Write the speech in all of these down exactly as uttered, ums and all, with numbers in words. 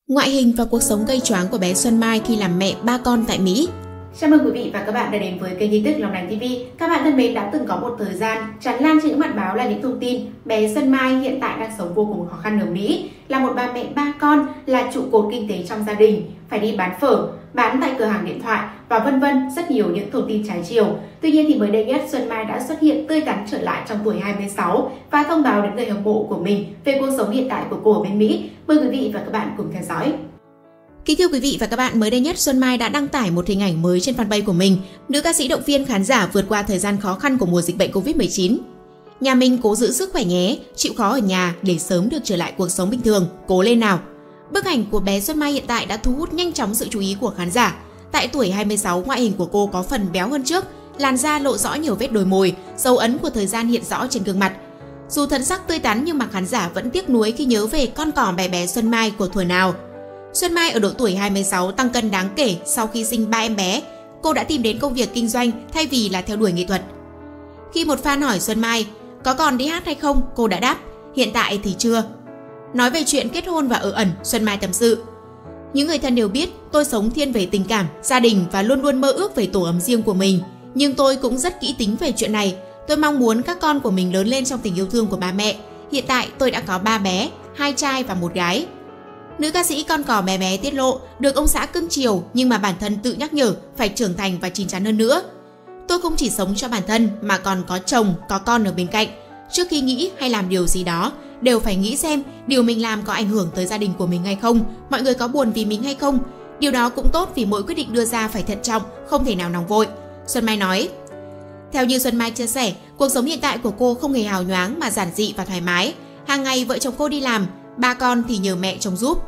Ngoại hình và cuộc sống gây choáng của bé Xuân Mai khi làm mẹ ba con tại Mỹ. Chào mừng quý vị và các bạn đã đến với kênh tin tức Lòng Lành ti vi. Các bạn thân mến, đã từng có một thời gian tràn lan trên những mặt báo là những thông tin bé Xuân Mai hiện tại đang sống vô cùng khó khăn ở Mỹ, là một bà mẹ ba con, là trụ cột kinh tế trong gia đình, phải đi bán phở, bán tại cửa hàng điện thoại và vân vân, rất nhiều những thông tin trái chiều. Tuy nhiên thì mới đây nhất, Xuân Mai đã xuất hiện tươi tắn trở lại trong tuổi hai mươi sáu và thông báo đến người hâm mộ của mình về cuộc sống hiện tại của cô ở bên Mỹ. Mời quý vị và các bạn cùng theo dõi. Kính thưa quý vị và các bạn, mới đây nhất Xuân Mai đã đăng tải một hình ảnh mới trên fanpage của mình. Nữ ca sĩ động viên khán giả vượt qua thời gian khó khăn của mùa dịch bệnh Covid mười chín. Nhà mình cố giữ sức khỏe nhé, chịu khó ở nhà để sớm được trở lại cuộc sống bình thường, cố lên nào. Bức ảnh của bé Xuân Mai hiện tại đã thu hút nhanh chóng sự chú ý của khán giả. Tại tuổi hai mươi sáu, ngoại hình của cô có phần béo hơn trước, làn da lộ rõ nhiều vết đồi mồi, dấu ấn của thời gian hiện rõ trên gương mặt. Dù thân sắc tươi tắn nhưng mà khán giả vẫn tiếc nuối khi nhớ về con cò bé bé Xuân Mai của thuở nào. Xuân Mai ở độ tuổi hai mươi sáu tăng cân đáng kể sau khi sinh ba em bé. Cô đã tìm đến công việc kinh doanh thay vì là theo đuổi nghệ thuật. Khi một fan hỏi Xuân Mai có còn đi hát hay không, cô đã đáp hiện tại thì chưa. Nói về chuyện kết hôn và ở ẩn, Xuân Mai tâm sự: những người thân đều biết tôi sống thiên về tình cảm, gia đình và luôn luôn mơ ước về tổ ấm riêng của mình. Nhưng tôi cũng rất kỹ tính về chuyện này. Tôi mong muốn các con của mình lớn lên trong tình yêu thương của ba mẹ. Hiện tại tôi đã có ba bé, hai trai và một gái. Nữ ca sĩ con cò bé bé tiết lộ được ông xã cưng chiều nhưng mà bản thân tự nhắc nhở phải trưởng thành và chín chắn hơn nữa. Tôi không chỉ sống cho bản thân mà còn có chồng, có con ở bên cạnh. Trước khi nghĩ hay làm điều gì đó, đều phải nghĩ xem điều mình làm có ảnh hưởng tới gia đình của mình hay không, mọi người có buồn vì mình hay không. Điều đó cũng tốt vì mỗi quyết định đưa ra phải thận trọng, không thể nào nóng vội, Xuân Mai nói. Theo như Xuân Mai chia sẻ, cuộc sống hiện tại của cô không hề hào nhoáng mà giản dị và thoải mái. Hàng ngày vợ chồng cô đi làm, ba con thì nhờ mẹ trông giúp.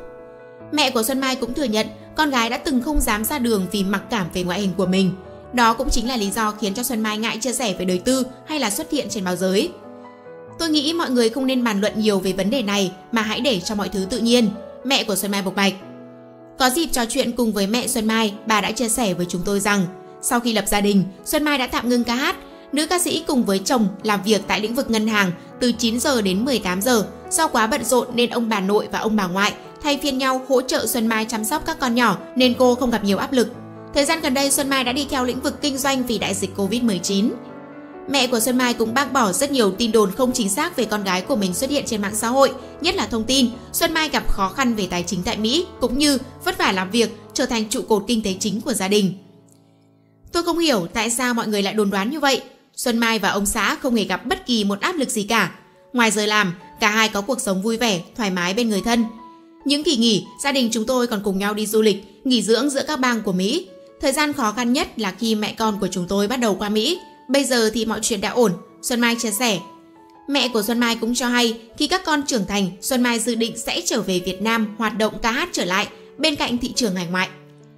Mẹ của Xuân Mai cũng thừa nhận con gái đã từng không dám ra đường vì mặc cảm về ngoại hình của mình. Đó cũng chính là lý do khiến cho Xuân Mai ngại chia sẻ về đời tư hay là xuất hiện trên báo giới. Tôi nghĩ mọi người không nên bàn luận nhiều về vấn đề này mà hãy để cho mọi thứ tự nhiên, mẹ của Xuân Mai bộc bạch. Có dịp trò chuyện cùng với mẹ Xuân Mai, bà đã chia sẻ với chúng tôi rằng sau khi lập gia đình, Xuân Mai đã tạm ngưng ca hát. Nữ ca sĩ cùng với chồng làm việc tại lĩnh vực ngân hàng từ chín giờ đến mười tám giờ. Do quá bận rộn nên ông bà nội và ông bà ngoại thay phiên nhau hỗ trợ Xuân Mai chăm sóc các con nhỏ nên cô không gặp nhiều áp lực. Thời gian gần đây, Xuân Mai đã đi theo lĩnh vực kinh doanh vì đại dịch Covid mười chín. Mẹ của Xuân Mai cũng bác bỏ rất nhiều tin đồn không chính xác về con gái của mình xuất hiện trên mạng xã hội, nhất là thông tin Xuân Mai gặp khó khăn về tài chính tại Mỹ cũng như vất vả làm việc, trở thành trụ cột kinh tế chính của gia đình. Tôi không hiểu tại sao mọi người lại đồn đoán như vậy. Xuân Mai và ông xã không hề gặp bất kỳ một áp lực gì cả. Ngoài giờ làm, cả hai có cuộc sống vui vẻ, thoải mái bên người thân. Những kỳ nghỉ, gia đình chúng tôi còn cùng nhau đi du lịch, nghỉ dưỡng giữa các bang của Mỹ. Thời gian khó khăn nhất là khi mẹ con của chúng tôi bắt đầu qua Mỹ. Bây giờ thì mọi chuyện đã ổn, Xuân Mai chia sẻ. Mẹ của Xuân Mai cũng cho hay khi các con trưởng thành, Xuân Mai dự định sẽ trở về Việt Nam hoạt động ca hát trở lại bên cạnh thị trường hải ngoại.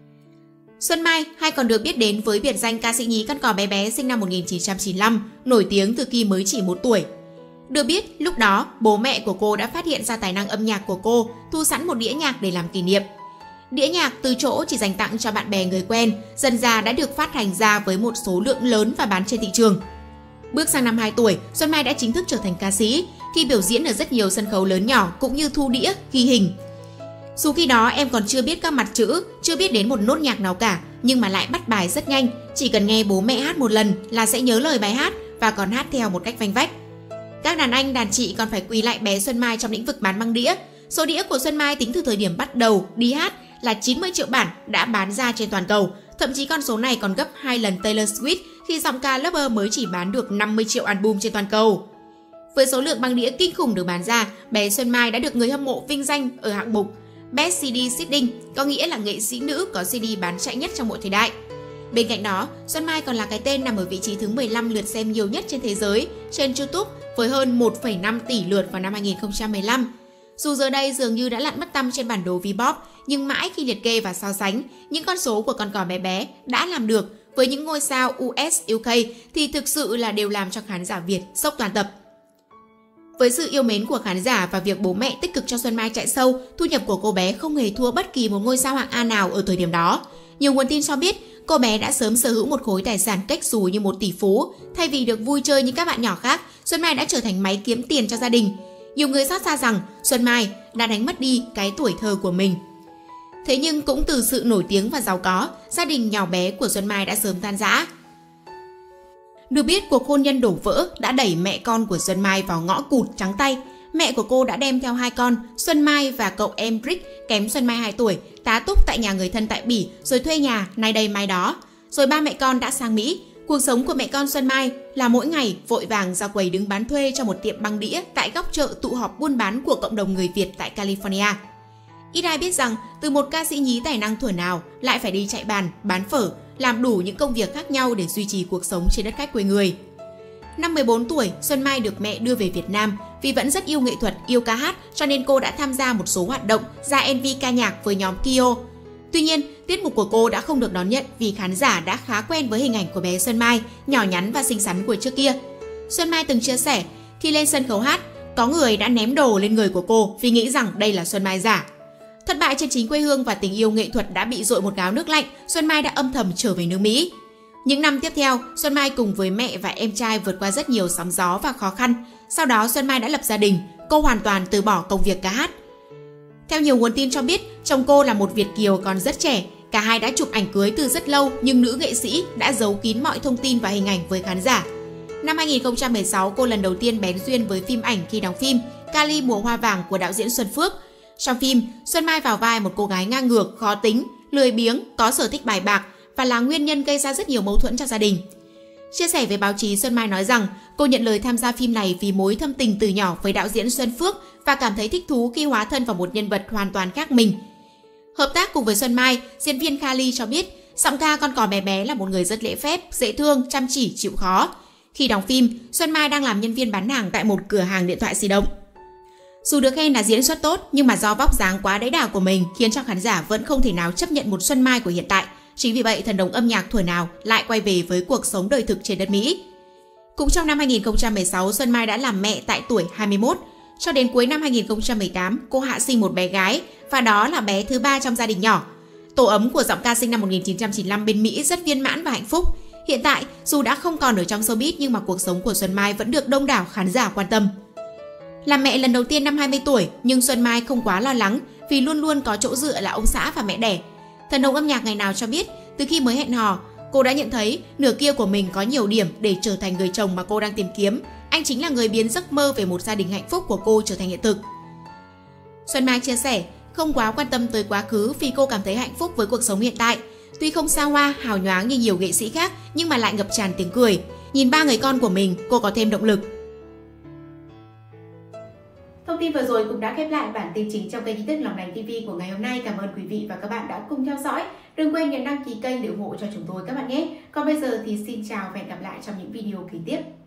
Xuân Mai hay còn được biết đến với biệt danh ca sĩ nhí con cò bé bé sinh năm một nghìn chín trăm chín mươi lăm, nổi tiếng từ khi mới chỉ một tuổi. Được biết, lúc đó, bố mẹ của cô đã phát hiện ra tài năng âm nhạc của cô, thu sẵn một đĩa nhạc để làm kỷ niệm. Đĩa nhạc từ chỗ chỉ dành tặng cho bạn bè người quen, dần ra đã được phát hành ra với một số lượng lớn và bán trên thị trường. Bước sang năm hai tuổi, Xuân Mai đã chính thức trở thành ca sĩ, khi biểu diễn ở rất nhiều sân khấu lớn nhỏ cũng như thu đĩa, ghi hình. Dù khi đó em còn chưa biết các mặt chữ, chưa biết đến một nốt nhạc nào cả, nhưng mà lại bắt bài rất nhanh, chỉ cần nghe bố mẹ hát một lần là sẽ nhớ lời bài hát và còn hát theo một cách vanh vách. Các đàn anh, đàn chị còn phải quỳ lại bé Xuân Mai trong lĩnh vực bán băng đĩa. Số đĩa của Xuân Mai tính từ thời điểm bắt đầu đi hát là chín mươi triệu bản đã bán ra trên toàn cầu. Thậm chí con số này còn gấp hai lần Taylor Swift khi giọng ca Lover mới chỉ bán được năm mươi triệu album trên toàn cầu. Với số lượng băng đĩa kinh khủng được bán ra, bé Xuân Mai đã được người hâm mộ vinh danh ở hạng mục Best xê đê Seeding, có nghĩa là nghệ sĩ nữ có xê đê bán chạy nhất trong mọi thời đại. Bên cạnh đó, Xuân Mai còn là cái tên nằm ở vị trí thứ mười lăm lượt xem nhiều nhất trên thế giới trên YouTube với hơn một phẩy năm tỷ lượt vào năm hai nghìn không trăm mười lăm. Dù giờ đây dường như đã lặn mất tăm trên bản đồ V-pop, nhưng mãi khi liệt kê và so sánh những con số của con cò bé bé đã làm được với những ngôi sao u ét, u ca thì thực sự là đều làm cho khán giả Việt sốc toàn tập. Với sự yêu mến của khán giả và việc bố mẹ tích cực cho Xuân Mai chạy sâu, thu nhập của cô bé không hề thua bất kỳ một ngôi sao hạng A nào ở thời điểm đó. Nhiều nguồn tin cho biết cô bé đã sớm sở hữu một khối tài sản cách xù như một tỷ phú. Thay vì được vui chơi như các bạn nhỏ khác, Xuân Mai đã trở thành máy kiếm tiền cho gia đình. Nhiều người xót xa rằng Xuân Mai đã đánh mất đi cái tuổi thơ của mình. Thế nhưng cũng từ sự nổi tiếng và giàu có, gia đình nhỏ bé của Xuân Mai đã sớm tan rã. Được biết, cuộc hôn nhân đổ vỡ đã đẩy mẹ con của Xuân Mai vào ngõ cụt trắng tay. Mẹ của cô đã đem theo hai con, Xuân Mai và cậu em Rick kém Xuân Mai hai tuổi, tá túc tại nhà người thân tại Bỉ rồi thuê nhà nay đây mai đó. Rồi ba mẹ con đã sang Mỹ. Cuộc sống của mẹ con Xuân Mai là mỗi ngày vội vàng ra quầy đứng bán thuê cho một tiệm băng đĩa tại góc chợ tụ họp buôn bán của cộng đồng người Việt tại California. Ít ai biết rằng từ một ca sĩ nhí tài năng thuở nào lại phải đi chạy bàn, bán phở, làm đủ những công việc khác nhau để duy trì cuộc sống trên đất khách quê người. Năm mười bốn tuổi, Xuân Mai được mẹ đưa về Việt Nam. Vì vẫn rất yêu nghệ thuật, yêu ca hát cho nên cô đã tham gia một số hoạt động ra em vê ca nhạc với nhóm Kyo. Tuy nhiên, tiết mục của cô đã không được đón nhận vì khán giả đã khá quen với hình ảnh của bé Xuân Mai, nhỏ nhắn và xinh xắn của trước kia. Xuân Mai từng chia sẻ, khi lên sân khấu hát, có người đã ném đồ lên người của cô vì nghĩ rằng đây là Xuân Mai giả. Thất bại trên chính quê hương và tình yêu nghệ thuật đã bị dội một gáo nước lạnh, Xuân Mai đã âm thầm trở về nước Mỹ. Những năm tiếp theo, Xuân Mai cùng với mẹ và em trai vượt qua rất nhiều sóng gió và khó khăn. Sau đó Xuân Mai đã lập gia đình, cô hoàn toàn từ bỏ công việc ca hát. Theo nhiều nguồn tin cho biết, chồng cô là một Việt kiều còn rất trẻ. Cả hai đã chụp ảnh cưới từ rất lâu nhưng nữ nghệ sĩ đã giấu kín mọi thông tin và hình ảnh với khán giả. Năm hai nghìn không trăm mười sáu, cô lần đầu tiên bén duyên với phim ảnh khi đóng phim Cali Mùa Hoa Vàng của đạo diễn Xuân Phước. Trong phim, Xuân Mai vào vai một cô gái ngang ngược, khó tính, lười biếng, có sở thích bài bạc và là nguyên nhân gây ra rất nhiều mâu thuẫn trong gia đình. Chia sẻ với báo chí, Xuân Mai nói rằng cô nhận lời tham gia phim này vì mối thâm tình từ nhỏ với đạo diễn Xuân Phước và cảm thấy thích thú khi hóa thân vào một nhân vật hoàn toàn khác mình. Hợp tác cùng với Xuân Mai, diễn viên Kali cho biết giọng ca con cò bé bé là một người rất lễ phép, dễ thương, chăm chỉ, chịu khó. Khi đóng phim, Xuân Mai đang làm nhân viên bán hàng tại một cửa hàng điện thoại di động. Dù được khen là diễn xuất tốt nhưng mà do vóc dáng quá đẫy đà của mình khiến cho khán giả vẫn không thể nào chấp nhận một Xuân Mai của hiện tại. Chính vì vậy, thần đồng âm nhạc thuở nào lại quay về với cuộc sống đời thực trên đất Mỹ. Cũng trong năm hai nghìn không trăm mười sáu, Xuân Mai đã làm mẹ tại tuổi hai mươi mốt. Cho đến cuối năm hai nghìn không trăm mười tám, cô hạ sinh một bé gái và đó là bé thứ ba trong gia đình nhỏ. Tổ ấm của giọng ca sinh năm một nghìn chín trăm chín mươi lăm bên Mỹ rất viên mãn và hạnh phúc. Hiện tại, dù đã không còn ở trong showbiz nhưng mà cuộc sống của Xuân Mai vẫn được đông đảo khán giả quan tâm. Làm mẹ lần đầu tiên năm hai mươi tuổi nhưng Xuân Mai không quá lo lắng vì luôn luôn có chỗ dựa là ông xã và mẹ đẻ. Thần đồng âm nhạc ngày nào cho biết, từ khi mới hẹn hò, cô đã nhận thấy nửa kia của mình có nhiều điểm để trở thành người chồng mà cô đang tìm kiếm. Anh chính là người biến giấc mơ về một gia đình hạnh phúc của cô trở thành hiện thực. Xuân Mai chia sẻ, không quá quan tâm tới quá khứ vì cô cảm thấy hạnh phúc với cuộc sống hiện tại. Tuy không xa hoa, hào nhoáng như nhiều nghệ sĩ khác nhưng mà lại ngập tràn tiếng cười. Nhìn ba người con của mình, cô có thêm động lực. Thông tin vừa rồi cũng đã khép lại bản tin chính trong kênh tin tức Lòng Lành ti vi của ngày hôm nay. Cảm ơn quý vị và các bạn đã cùng theo dõi. Đừng quên nhấn đăng ký kênh để ủng hộ cho chúng tôi các bạn nhé. Còn bây giờ thì xin chào và hẹn gặp lại trong những video kế tiếp.